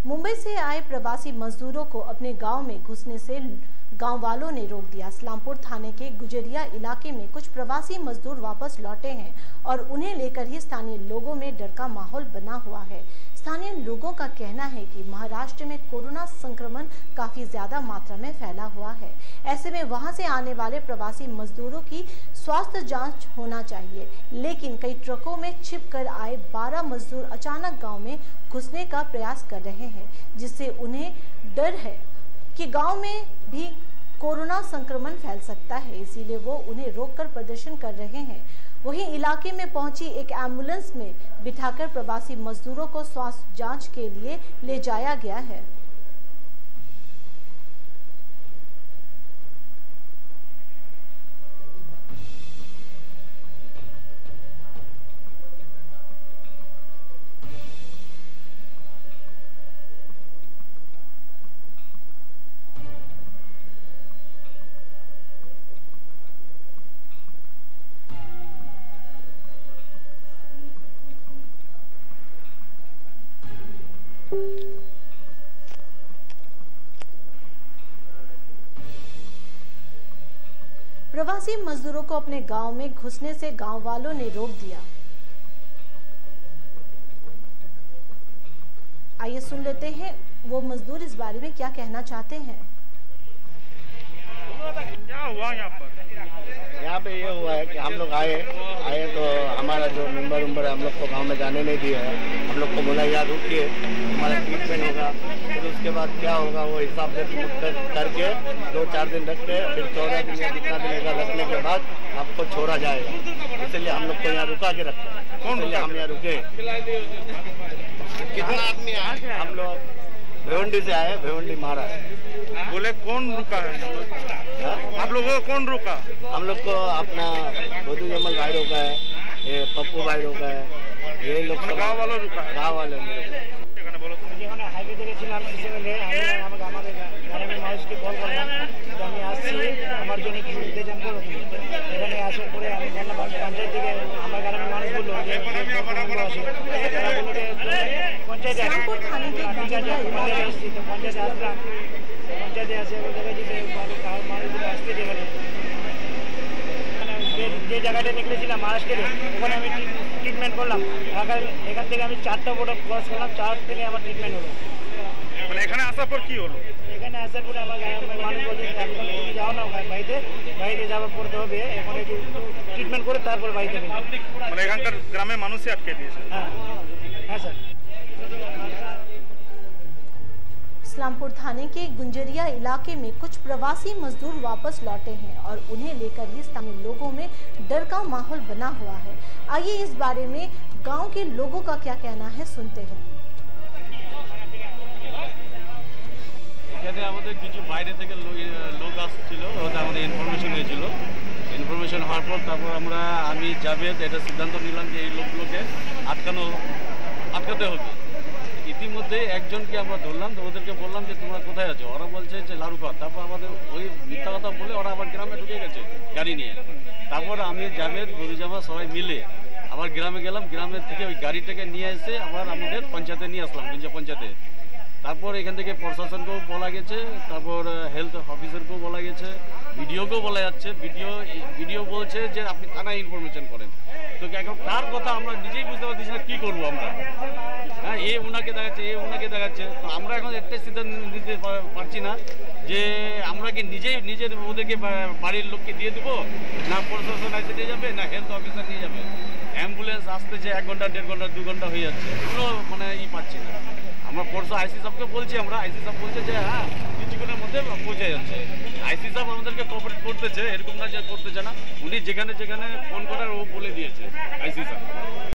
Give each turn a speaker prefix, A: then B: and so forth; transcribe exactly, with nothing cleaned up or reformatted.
A: मुंबई से आए प्रवासी मजदूरों को अपने गांव में घुसने से गांव वालों ने रोक दिया। इस्लामपुर थाने के गुजरिया इलाके में कुछ प्रवासी मजदूर वापस लौटे हैं और उन्हें लेकर ही स्थानीय लोगों में डर का माहौल बना हुआ है। स्थानीय लोगों का कहना है कि महाराष्ट्र में कोरोना संक्रमण काफी ज्यादा मात्रा में फैला हुआ है। ऐसे में वहां से आने वाले प्रवासी मजदूरों की स्वास्थ्य जांच होना चाहिए, लेकिन कई ट्रकों में छिपकर आए बारह मजदूर अचानक गांव में घुसने का प्रयास कर रहे हैं, जिससे उन्हें डर है कि गांव में भी कोरोना संक्रमण फैल सकता है, इसीलिए वो उन्हें रोककर प्रदर्शन कर रहे हैं। वहीं इलाके में पहुंची एक एम्बुलेंस में बिठाकर प्रवासी मजदूरों को स्वास्थ्य जांच के लिए ले जाया गया है। प्रवासी मजदूरों को अपने गांव में घुसने से गांव वालों ने रोक दिया। आइए सुन लेते हैं वो मजदूर इस बारे में क्या कहना चाहते हैं।
B: क्या हुआ यहाँ पर?
C: यहाँ पे ये हुआ है कि हम लोग आए आए तो हमारा जो मेंबर उम्बर हम लोग को गांव में जाने नहीं दिया है। हम लोग को बोला यार रुकिए, हमारा ट्रीटमेंट होगा, फिर उसके बाद क्या होगा वो हिसाब से कर, करके दो चार दिन रख के फिर चौदह दिन या जितना दिन का रखने के बाद आपको छोड़ा जाएगा। इसलिए हम लोग को यहाँ रुका के रखते हैं। कौन इसलिए हम यहाँ रुके। कितना आदमी आए? हम लोग भिवंडी से आए, भिवंडी महाराष्ट्र।
B: बोले कौन रुका है? आप लोगों को कौन रुका?
C: हम लोग को अपना गोदू जमल भाई रोका है, ये पप्पू भाई रोका है, ये लोग
B: गाँव वालों रुका है।
C: गाँव वाले
D: हाईवे দেখেছিলাম সিসিএলে আমি আমাকে আমাদের গ্রামের মানুষকে কল করলাম তো আমি আসছি আমার জন্য কিছু ইন্তজাম করো তুমি। এখানে আসার পরে আমি জানলাম পঞ্চায়েত থেকে আমার গ্রামের মানুষ বললো যে আসে তারা বললো যে পঞ্চায়েতে আসে পঞ্চায়েতে আসছি তো পঞ্চায়েতে আসলাম পঞ্চায়েতে আসে দেখেছি যে মানুষগুলো আসতে যেখানে যে জায়গাটা নিকলেছিলাম মহারাষ্ট্রে ওখানে আমি ট্রিটমেন্ট করলাম। এখান থেকে আমি চারটা বোর্ড ক্রস করলাম, চার থেকে আমার ট্রিটমেন্ট হলো।
B: মানে এখানে আসার পর কি হলো?
D: এখানে আসার পরে আমার মানুষ বলছে এখন তুমি যাও না বাড়িতে, বাড়িতে যাওয়ার পড়তে হবে, এখন একটু ট্রিটমেন্ট করে তারপর বাড়িতে নেবে।
B: মানে এখানকার গ্রামের মানুষই আটকে দিয়েছে?
D: হ্যাঁ হ্যাঁ স্যার।
A: इस्लामपुर थाने के गुंजरिया इलाके में कुछ प्रवासी मजदूर वापस लौटे हैं और उन्हें लेकर ही स्थानीय लोगों में डर का माहौल बना हुआ है। आइए इस बारे में गांव के लोगों का क्या कहना है, सुनते हैं।
E: এখানে আমাদের কিছু বাইরে থেকে লোক আসছিল, ওটা আমাদের ইনফরমেশন হয়েছিল। ইনফরমেশন হওয়ার পর তারপর আমরা আমি জাভেদ এটা সিদ্ধান্ত নিলাম যে এই লোকগুলোকে আটকানো আটকাতে হবে। ইতিমধ্যে একজনকে আমরা ধরলাম, তো ওদেরকে বললাম যে তোমরা কোথায় আছো? ওরা বলছে যে লারুঘাট। তারপর আমাদের ওই মিথ্যা কথা বলে ওরা আবার গ্রামে ঢুকে গেছে গাড়ি নিয়ে। তারপর আমি জাভেদ বদিজামা সবাই মিলে আবার গ্রামে গেলাম। গ্রামের থেকে ওই গাড়িটাকে নিয়ে এসে আবার আমাদের পঞ্চায়েতে নিয়ে আসলাম, গুঞ্জা পঞ্চায়েতে। তারপর এখান থেকে প্রশাসনকেও বলা গেছে, তারপর হেলথ অফিসারকেও বলা গেছে, ভিডিওকেও বলা যাচ্ছে। ভিডিও ভিডিও বলছে যে আপনি থানায় ইনফরমেশন করেন। তো এখন তার কথা আমরা নিজেই বুঝতে পারছি না কী করবো আমরা। হ্যাঁ, এ ওনাকে দেখাচ্ছে, এ ওনাকে দেখাচ্ছে। তো আমরা এখন একটাই সিদ্ধান্ত নিতে পারছি না যে আমরা কি নিজেই নিজের ওদেরকে বাড়ির লোককে দিয়ে দেবো, না প্রশাসন এসে নিয়ে যাবে, না হেলথ অফিসার নিয়ে যাবে। অ্যাম্বুলেন্স আসতেছে এক ঘন্টা দেড় ঘন্টা দু ঘন্টা হয়ে যাচ্ছে, কোনো মানে ই পাচ্ছি না। আমরা পরশু আইসি সাহেবকে বলছি, আমরা আইসি সাহেব বলছে যে হ্যাঁ কিছুক্ষণের মধ্যে পৌঁছে যাচ্ছে। আইসি সাহেব আমাদেরকে কোঅপারেট করতেছে, এরকম না যে করতেছে না। উনি যেখানে যেখানে ফোন করার ও বলে দিয়েছে আইসি সাহেব।